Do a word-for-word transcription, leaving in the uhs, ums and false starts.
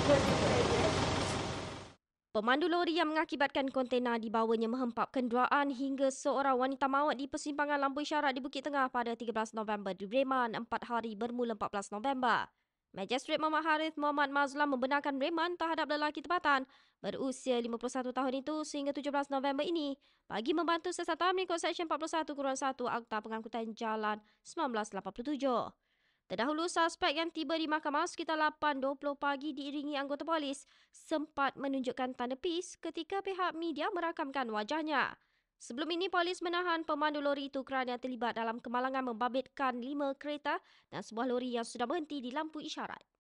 Pemandu lori yang mengakibatkan kontena dibawanya menghempap kenderaan hingga seorang wanita maut di persimpangan lampu isyarat di Bukit Tengah pada tiga belas November di reman empat hari bermula empat belas November. Magistrate Muhammad Harith Muhammad Mazlam membenarkan reman terhadap lelaki tempatan berusia lima puluh satu tahun itu sehingga tujuh belas November ini bagi membantu sesatan mengikut Seksyen empat puluh satu satu Akta Pengangkutan Jalan seribu sembilan ratus lapan puluh tujuh. Terdahulu, suspek yang tiba di mahkamah sekitar lapan dua puluh pagi diiringi anggota polis sempat menunjukkan tanda pis ketika pihak media merakamkan wajahnya. Sebelum ini, polis menahan pemandu lori itu kerana terlibat dalam kemalangan membabitkan lima kereta dan sebuah lori yang sudah berhenti di lampu isyarat.